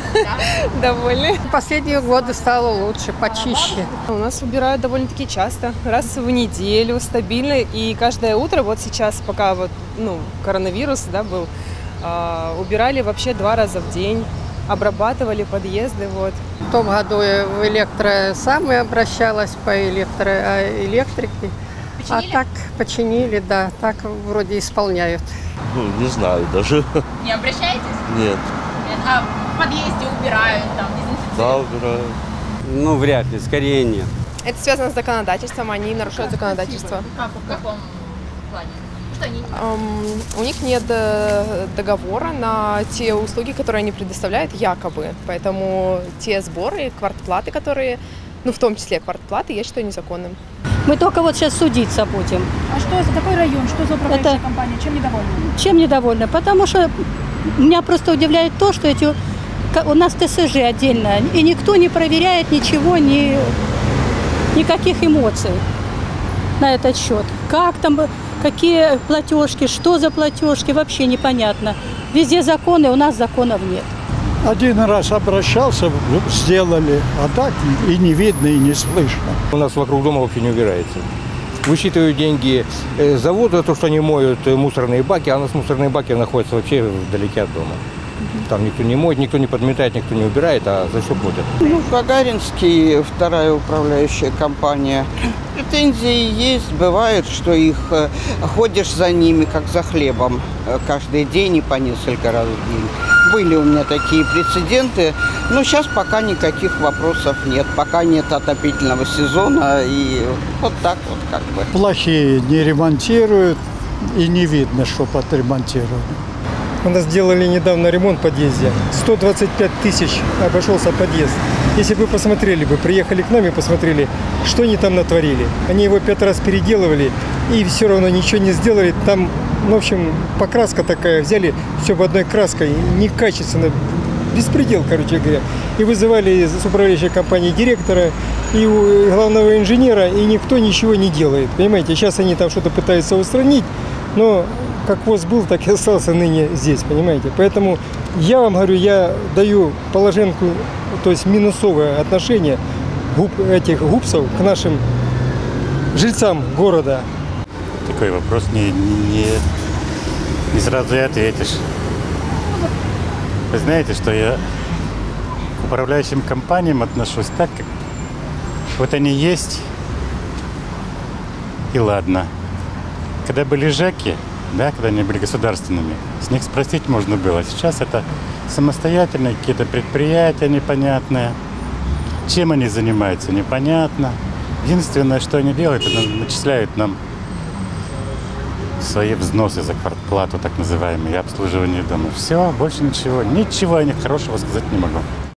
Довольны. Последние годы стало лучше, почище. У нас убирают довольно-таки часто, раз в неделю, стабильно. И каждое утро, вот сейчас, пока вот, коронавирус, был, убирали вообще 2 раза в день, обрабатывали подъезды, вот. В том году я в электро сама обращалась по электрике. А так починили, да, так вроде исполняют. Не знаю даже. Не обращаетесь? Нет. А в подъезде убирают, там, дезинфицируют? Да, убираю. Вряд ли, скорее нет. Это связано с законодательством, они нарушают законодательство. Как, в каком плане? Что они? У них нет договора на те услуги, которые они предоставляют, якобы. Поэтому те сборы, квартплаты, которые, в том числе квартплаты, я считаю незаконным. Мы только вот сейчас судиться будем. А что за такой район? Что за управляющая компания? Чем недовольны? Чем недовольны? Потому что меня просто удивляет то, что у нас ТСЖ отдельно, и никто не проверяет ничего, никаких эмоций на этот счет. Как там, какие платежки, что за платежки, вообще непонятно. Везде законы, у нас законов нет. Один раз обращался, сделали, а так и не видно, и не слышно. У нас вокруг дома вообще не убирается. Высчитывают деньги заводу за то, что они моют мусорные баки, а у нас мусорные баки находятся вообще вдалеке от дома. Там никто не моет, никто не подметает, никто не убирает, а за все платят. Гагаринский, вторая управляющая компания. Претензии есть, бывает, что ходишь за ними, как за хлебом, каждый день и по несколько раз в день. Были у меня такие прецеденты, но сейчас пока никаких вопросов нет, пока нет отопительного сезона, и вот так вот как бы. Плохие не ремонтируют, и не видно, что подремонтировали. У нас сделали недавно ремонт в подъезде. 125 тысяч обошелся подъезд. Если бы вы посмотрели, приехали к нам и посмотрели, что они там натворили. Они его 5 раз переделывали и все равно ничего не сделали. Там, в общем, покраска такая, взяли все в одной краской, некачественно, беспредел, короче говоря. И вызывали из управляющей компании директора и главного инженера, и никто ничего не делает. Понимаете, сейчас они там что-то пытаются устранить, но как ВОЗ был, так и остался ныне здесь, понимаете. Поэтому я вам говорю, я даю положенку, то есть минусовое отношение этих гупсов к нашим жильцам города. Такой вопрос не сразу и ответишь. Вы знаете, что я к управляющим компаниям отношусь так, как вот они есть, и ладно. Когда были ЖЭКи, когда они были государственными, с них спросить можно было. Сейчас это самостоятельные какие-то предприятия непонятные. Чем они занимаются, непонятно. Единственное, что они делают, это начисляют нам свои взносы за квартплату, так называемые, и обслуживание дома. Все, больше ничего. Ничего о них хорошего сказать не могу.